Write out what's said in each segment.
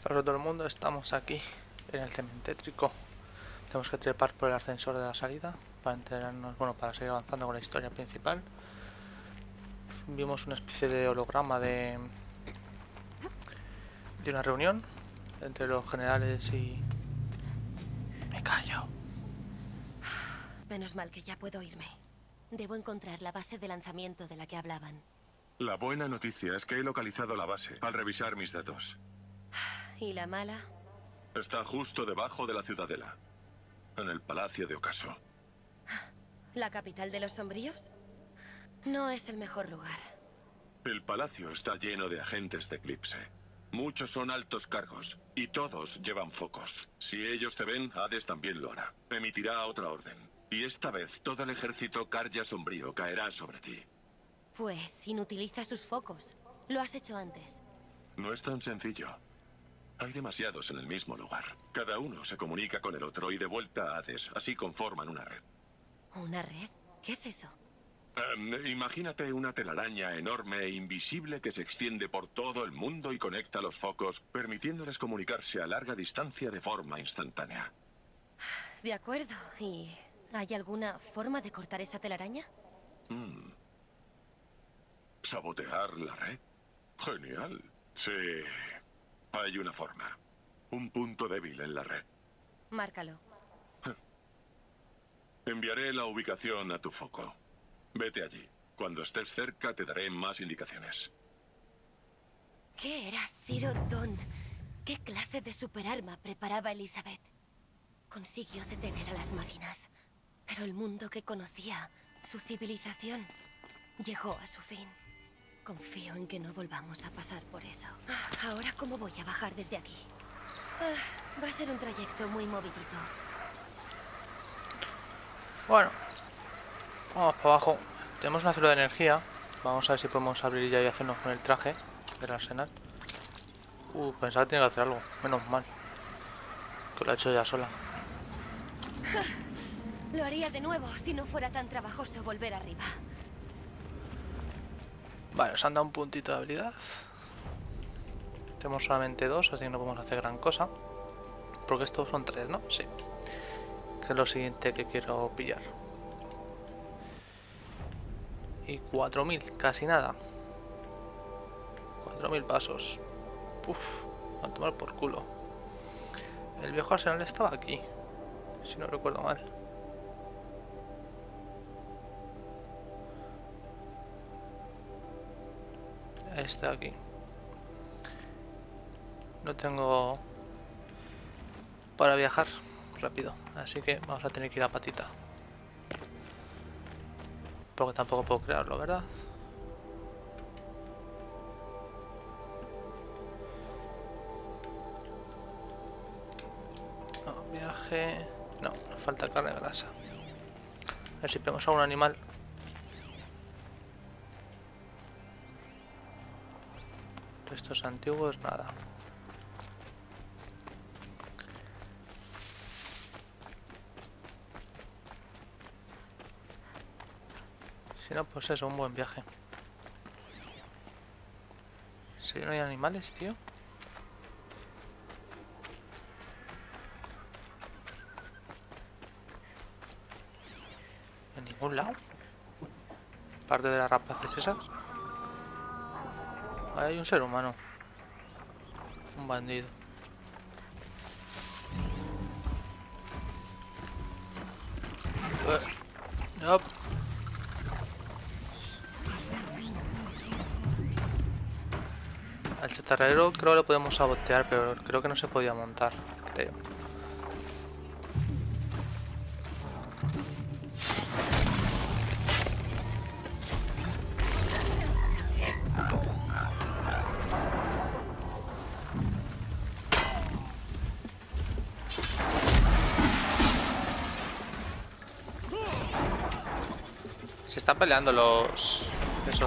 Para todo el mundo, estamos aquí en el cementétrico. Tenemos que trepar por el ascensor de la salida para enterarnos, bueno, para seguir avanzando con la historia principal. Vimos una especie de holograma de una reunión entre los generales y... Me callo. Menos mal que ya puedo irme. Debo encontrar la base de lanzamiento de la que hablaban. La buena noticia es que he localizado la base al revisar mis datos. ¿Y la mala? Está justo debajo de la ciudadela, en el Palacio de Ocaso. ¿La capital de los sombríos? No es el mejor lugar. El palacio está lleno de agentes de Eclipse. Muchos son altos cargos, y todos llevan focos. Si ellos te ven, Hades también lo hará. Emitirá otra orden. Y esta vez todo el ejército Carja Sombrío caerá sobre ti. Pues inutiliza sus focos. Lo has hecho antes. No es tan sencillo. Hay demasiados en el mismo lugar. Cada uno se comunica con el otro y de vuelta a Hades. Así conforman una red. ¿Una red? ¿Qué es eso? Imagínate una telaraña enorme e invisible que se extiende por todo el mundo y conecta los focos, permitiéndoles comunicarse a larga distancia de forma instantánea. De acuerdo. ¿Y hay alguna forma de cortar esa telaraña? ¿Sabotear la red? Genial. Sí. Hay una forma. Un punto débil en la red. Márcalo. Enviaré la ubicación a tu foco. Vete allí. Cuando estés cerca te daré más indicaciones. ¿Qué era Zero Dawn? ¿Qué clase de superarma preparaba Elizabeth? Consiguió detener a las máquinas, pero el mundo que conocía, su civilización, llegó a su fin. Confío en que no volvamos a pasar por eso. Ahora, ¿cómo voy a bajar desde aquí? Va a ser un trayecto muy movidito. Bueno, vamos para abajo. Tenemos una célula de energía. Vamos a ver si podemos abrir ya y hacernos con el traje del arsenal. Pensaba que tenía que hacer algo. Menos mal que lo ha hecho ya sola. Lo haría de nuevo si no fuera tan trabajoso volver arriba. Vale, nos han dado un puntito de habilidad. Tenemos solamente 2, así que no podemos hacer gran cosa. Porque estos son 3, ¿no? Sí. Que es lo siguiente que quiero pillar. Y 4000, casi nada. 4000 pasos. Uf, a tomar por culo. El viejo arsenal estaba aquí, si no recuerdo mal. Está aquí. No tengo para viajar rápido, así que vamos a tener que ir a patita. Porque tampoco puedo crearlo, ¿verdad? No, viaje... No, nos falta carne grasa. A ver si vemos a un animal. Estos antiguos, nada. Si no, pues eso, un buen viaje. Si no hay animales, tío. En ningún lado. Parte de las rapaces esas. Ahí hay un ser humano. Un bandido. No. Al chatarrero creo que lo podemos sabotear, pero creo que no se podía montar, creo. Se están peleando los... esos.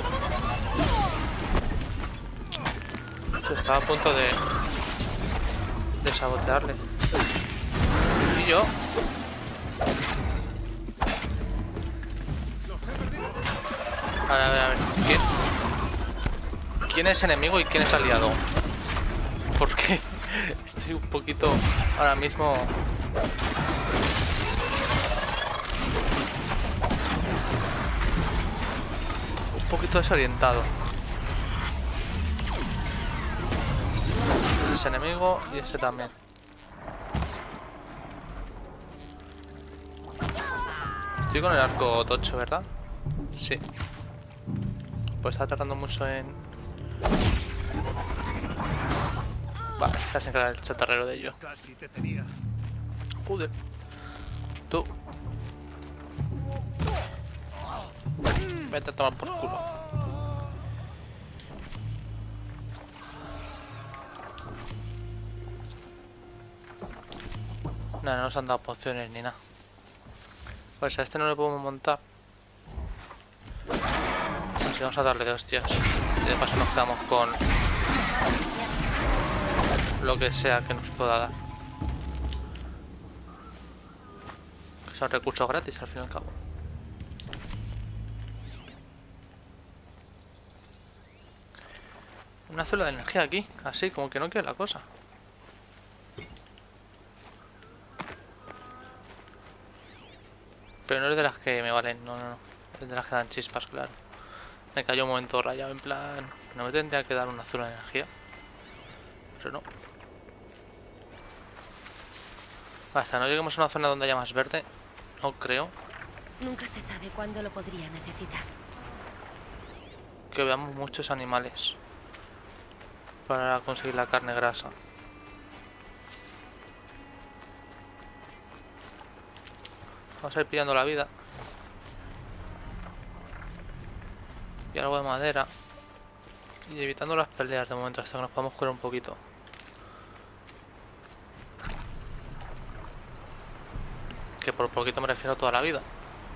Estaba a punto de sabotearle. Y yo. A ver. ¿Quién es enemigo y quién es aliado? porque estoy un poquito ahora mismo. Un poquito desorientado. Ese enemigo y ese también. Estoy con el arco tocho, ¿verdad? Sí. Pues está tardando mucho en... Vale, está sin crear el chatarrero de ello. Casi te tenía. Joder. Tú. Vete a tomar por culo. No, no nos han dado pociones ni nada. Pues a este no le podemos montar. Así vamos a darle de hostias. Y de paso nos quedamos con lo que sea que nos pueda dar. Que son recursos gratis al fin y al cabo. Una célula de energía aquí, así como que no quiere la cosa. Pero no es de las que me valen, no. Es de las que dan chispas, claro. Me cayó un momento rayado, en plan... No me tendría que dar una célula de energía. Pero no. Hasta no lleguemos a una zona donde haya más verde, no creo Nunca se sabe cuándo lo podría necesitar. que veamos muchos animales para conseguir la carne grasa. Vamos a ir pillando la vida. Y algo de madera. Y evitando las peleas de momento hasta que nos podamos curar un poquito. Que por poquito me refiero a toda la vida.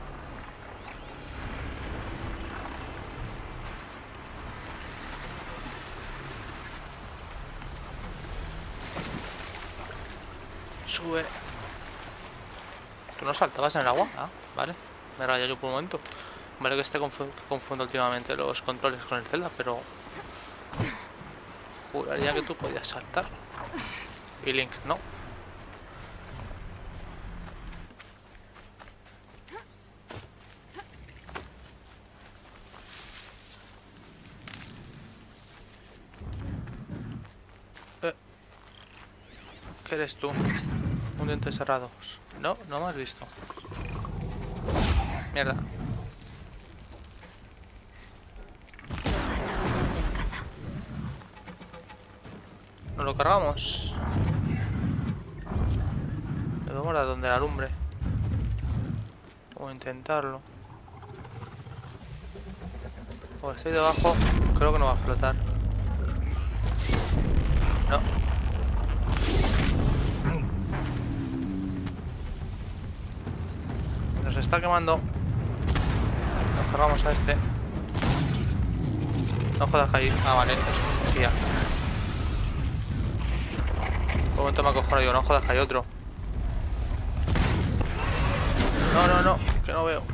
Sube. ¿Tú no saltabas en el agua? Ah, vale. Me rayé yo por un momento. Vale que confundo últimamente los controles con el Zelda, pero... Juraría que tú podías saltar. Y Link, no. ¿Qué eres tú? Un diente cerrado. No, no me has visto. Mierda. ¿Nos lo cargamos? Debemos dar donde la lumbre. O intentarlo. O estoy debajo. Creo que no va a explotar. No. Nos está quemando. Nos cargamos a este. No jodas que ahí. Ah, vale, es un guía. Un momento me acojono, digo, no jodas que hay otro. No, que no veo.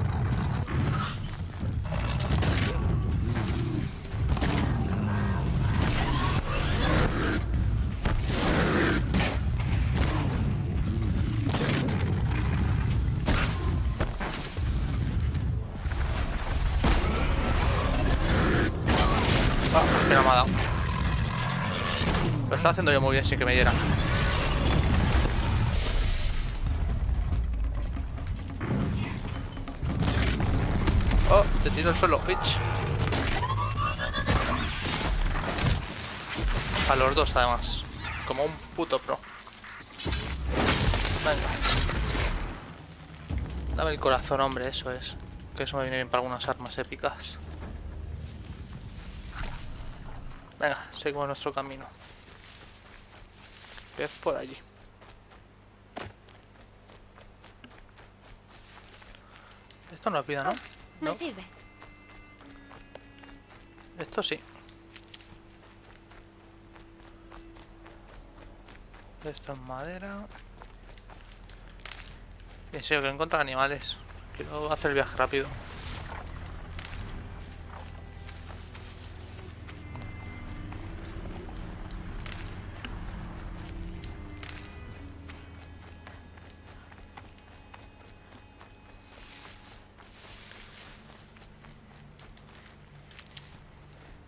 Ah, que no me ha dado. Lo estaba haciendo yo muy bien sin que me diera. Oh, te tiro el suelo, bitch. A los dos además. Como un puto pro. Venga. Dame el corazón, hombre, eso es. Que eso me viene bien para algunas armas épicas. Venga, seguimos nuestro camino. Pez por allí. Esto no es vida, ¿no? Me No. sirve. Esto sí. Esto es madera. Y en serio, quiero encontrar animales. Quiero hacer el viaje rápido.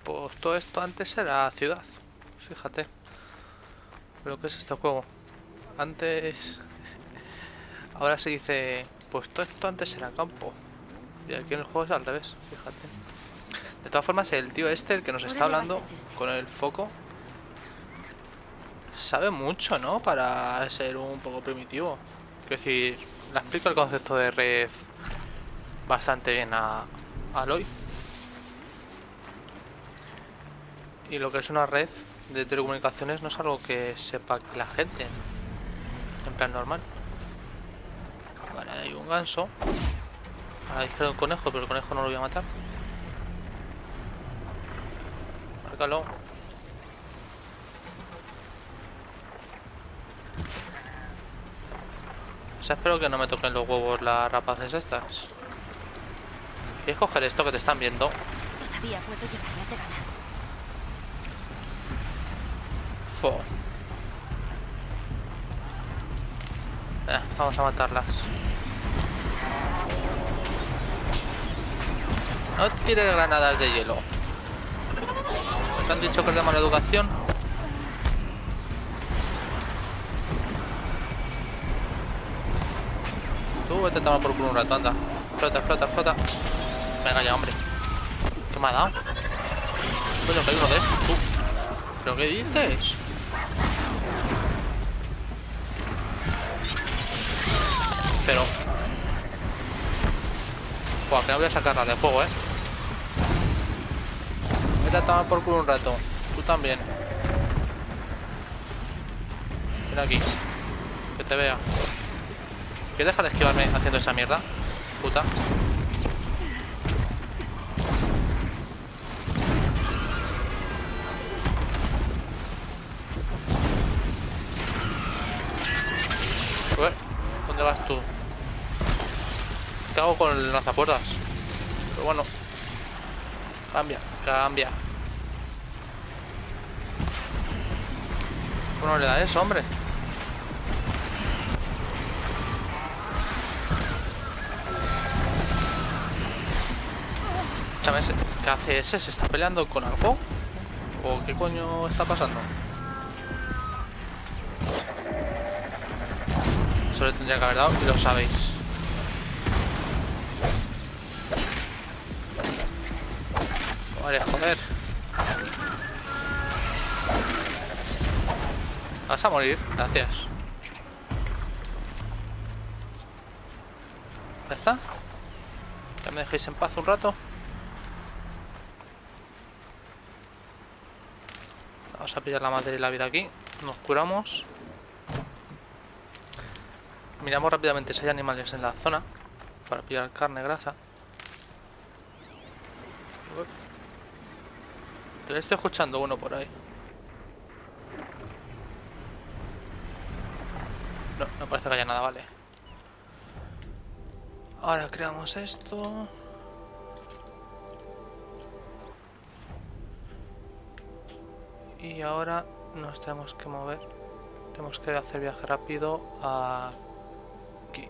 Pues todo esto antes era ciudad. Fíjate lo que es este juego. Antes... Ahora se dice... Pues todo esto antes era campo. Y aquí en el juego es al revés, fíjate. De todas formas, el tío este, el que nos está hablando con el foco, sabe mucho, ¿no? Para ser un poco primitivo. Quiero decir, le explico el concepto de red bastante bien a Aloy. Y lo que es una red de telecomunicaciones no es algo que sepa la gente en plan normal. Vale, hay un ganso. Ahora hay un conejo, pero el conejo no lo voy a matar. Márcalo. O sea, espero que no me toquen los huevos las rapaces estas. ¿Quieres coger esto que te están viendo? Todavía puedo llevarlas de ganar. Fo. Vamos a matarlas. No tires granadas de hielo. ¿Te han dicho que es de mala educación? Tú vete a tomar por culo un rato, anda. Explota, explota, explota. Venga ya, hombre. ¿Qué me ha dado? Coño, que hay uno de estos, tú. ¿Pero qué dices? Pero... Buah, que no voy a sacarla de fuego, Vete a tomar por culo un rato. Tú también. Ven aquí. Que te vea. ¿Quieres dejar de esquivarme haciendo esa mierda? Puta. ¿Dónde vas tú? ¿Qué hago con el lanzapuertas? Pero bueno. Cambia, cambia. ¿Cómo le da eso, hombre? ¿Qué hace ese? ¿Se está peleando con algo? ¿O qué coño está pasando? Eso le tendría que haber dado y lo sabéis. Vale, joder. Vas a morir, gracias. ¿Ya está? ¿Ya me dejéis en paz un rato? Vamos a pillar la materia y la vida aquí. Nos curamos. Miramos rápidamente si hay animales en la zona para pillar carne, grasa. Te estoy escuchando uno por ahí. No, no parece que haya nada, vale. Ahora creamos esto. Y ahora nos tenemos que mover. Tenemos que hacer viaje rápido aquí.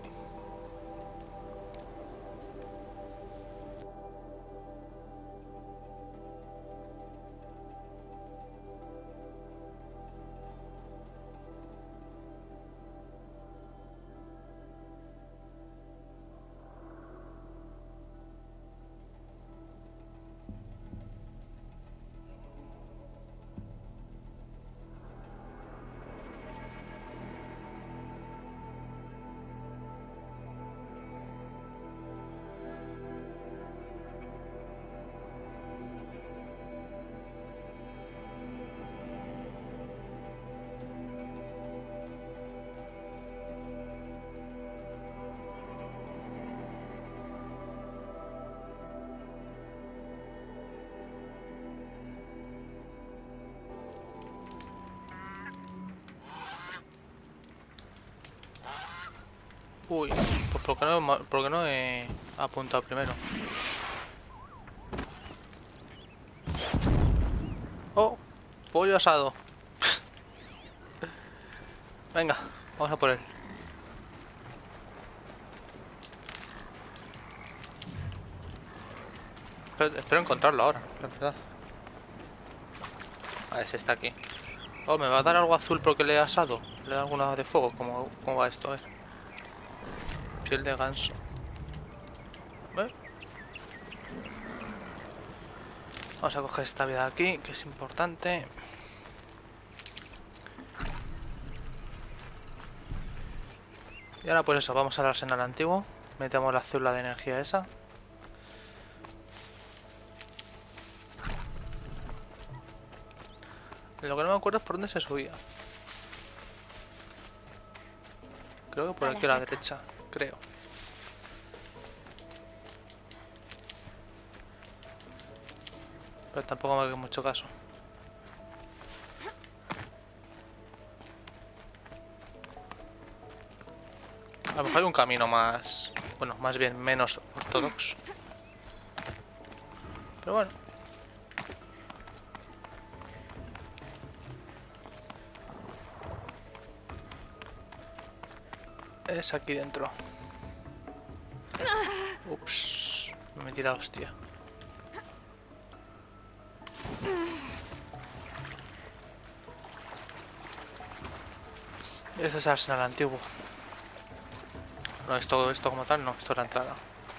Uy, pues ¿por qué no he apuntado primero? Oh, pollo asado. Venga, vamos a por él. Espero encontrarlo ahora, la verdad. A ver si está aquí. Oh, ¿me va a dar algo azul porque le he asado? ¿Le da alguna de fuego? ¿Cómo va esto? A ver. Piel de ganso. A ver. Vamos a coger esta vida de aquí, que es importante. Y ahora pues eso, vamos al arsenal antiguo. Metemos la célula de energía esa. Lo que no me acuerdo es por dónde se subía. Creo que por aquí a la derecha, creo. Pero tampoco me hace mucho caso. A lo mejor hay un camino más... Bueno, más bien menos ortodoxo. Pero bueno. Es aquí dentro. Ups. Me metí la hostia. Ese es el arsenal antiguo. No, esto como tal no, esto es la entrada.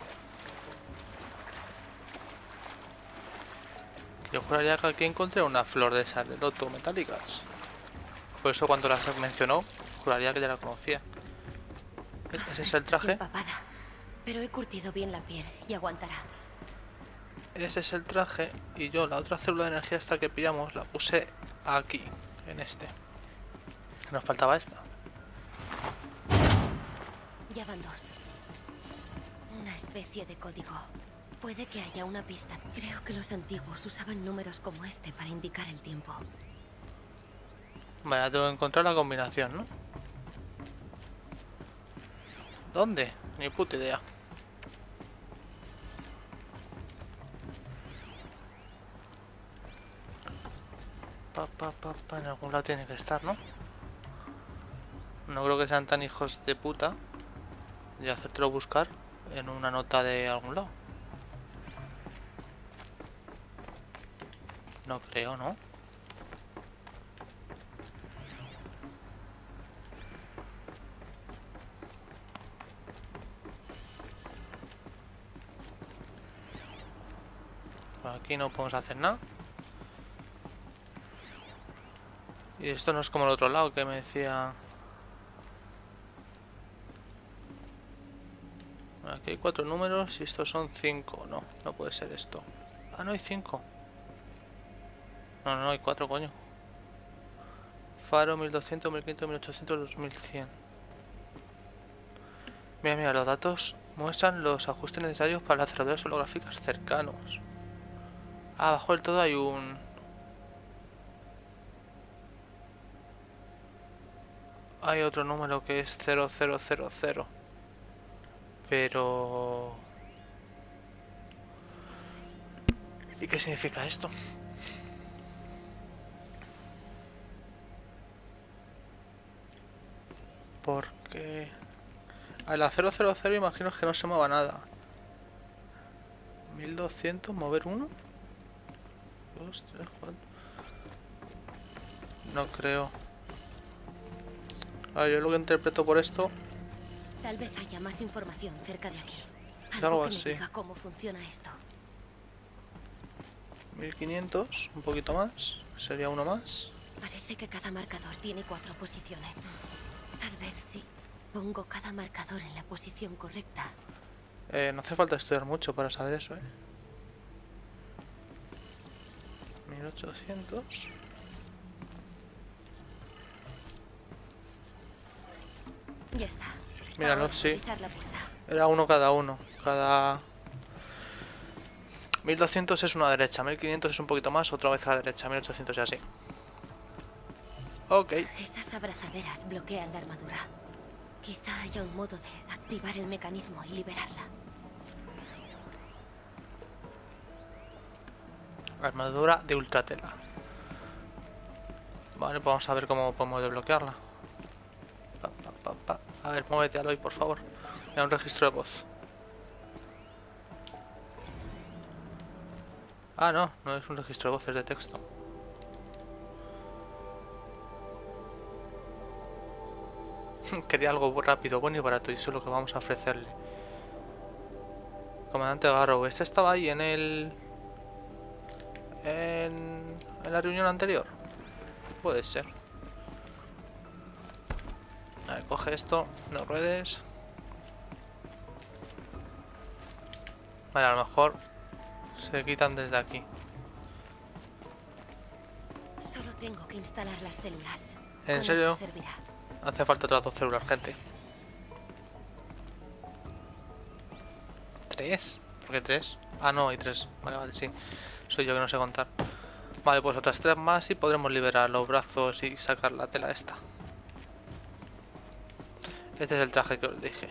Yo juraría que aquí encontré una flor de esas de loto metálicas. Por eso cuando las mencionó, juraría que ya la conocía. Ese es el traje. Empapada, pero he curtido bien la piel y aguantará. Ese es el traje y yo la otra célula de energía esta que pillamos la puse aquí, en este. Nos faltaba esta. Ya van dos. Una especie de código. Puede que haya una pista. Creo que los antiguos usaban números como este para indicar el tiempo. Vale, tengo que encontrar la combinación, ¿no? ¿Dónde? Ni puta idea. En algún lado tiene que estar, ¿no? No creo que sean tan hijos de puta de hacértelo buscar en una nota de algún lado. No creo, ¿no? Aquí no podemos hacer nada. Y esto no es como el otro lado que me decía... Aquí hay 4 números y estos son 5. No, no puede ser esto. Ah, no hay 5. No, hay 4, coño. Faro 1200, 1500, 1800, 2100. Mira, los datos muestran los ajustes necesarios para las cerraduras holográficas cercanos. Ah, abajo del todo hay un... Hay otro número que es 0000. Pero... ¿Y qué significa esto? Porque... A la 000 imagino que no se mueva nada. 1200, mover 1. 2, 3, 4. No creo. Yo lo que interpreto por esto... Tal vez haya más información cerca de aquí. Algo que me así. diga cómo funciona esto. 1500, un poquito más. Sería uno más. Parece que cada marcador tiene 4 posiciones. Tal vez sí. Pongo cada marcador en la posición correcta. No hace falta estudiar mucho para saber eso, 1800. Ya está. Míralo, Ahora, sí. pisar la puerta. Era uno cada uno. Cada... 1200 es una derecha, 1500 es un poquito más, otra vez a la derecha, 1800 y así. Ok. Esas abrazaderas bloquean la armadura. Quizá haya un modo de activar el mecanismo y liberarla. Armadura de ultratela. Vale, pues vamos a ver cómo podemos desbloquearla. A ver, muévete, Aloy, por favor. Mira, un registro de voz. Ah, no es un registro de voz, es de texto. Quería algo rápido, bueno y barato, y eso es lo que vamos a ofrecerle. Comandante Garrow, este estaba ahí en el... En la reunión anterior. Puede ser. A ver, coge esto, no ruedes. Vale, a lo mejor se quitan desde aquí. Solo tengo que instalar las células. ¿En Con serio? eso servirá. Hace falta otras 2 células, gente. ¿3? ¿Por qué 3? Ah, no, hay 3. Vale, vale, sí. Soy yo que no sé contar. Vale, pues otras 3 más y podremos liberar los brazos y sacar la tela esta. Este es el traje que os dije.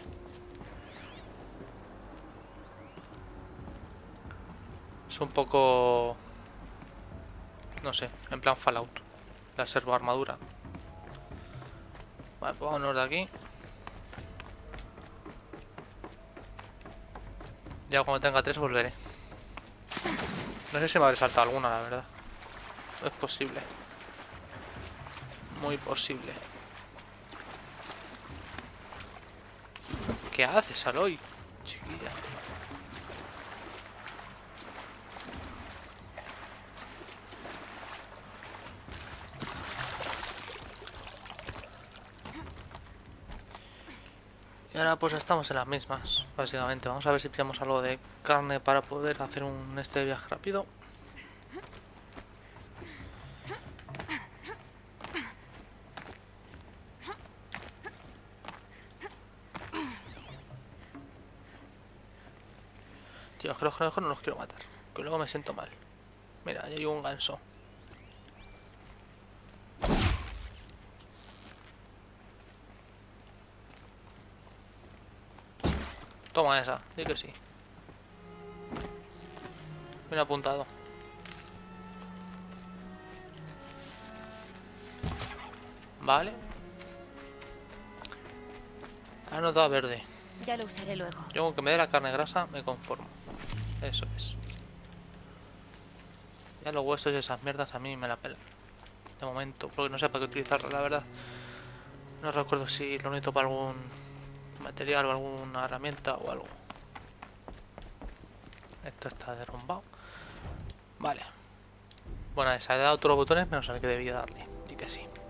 Es un poco... No sé, en plan Fallout. La servo armadura. Vale, pues vámonos de aquí. Ya cuando tenga 3 volveré. No sé si me habré saltado alguna, la verdad. Es posible. Muy posible. ¿Qué haces, Aloy? Chiquilla. Y ahora pues estamos en las mismas, básicamente. Vamos a ver si pillamos algo de carne para poder hacer un viaje rápido. Tío, es que los conejos no los quiero matar, que luego me siento mal. Mira, ahí hay un ganso. Toma esa, di que sí. Bien apuntado. Vale. Ahora nos da verde. Ya lo usaré luego. Yo con que me dé la carne grasa me conformo. Eso es. Ya los huesos y esas mierdas a mí me la pelan. De momento, porque no sé para qué utilizarlo, la verdad. No recuerdo si lo necesito para algún material o alguna herramienta o algo. Esto está derrumbado. Vale. Bueno, se ha dado todos los botones menos al que debía darle. Sí que sí.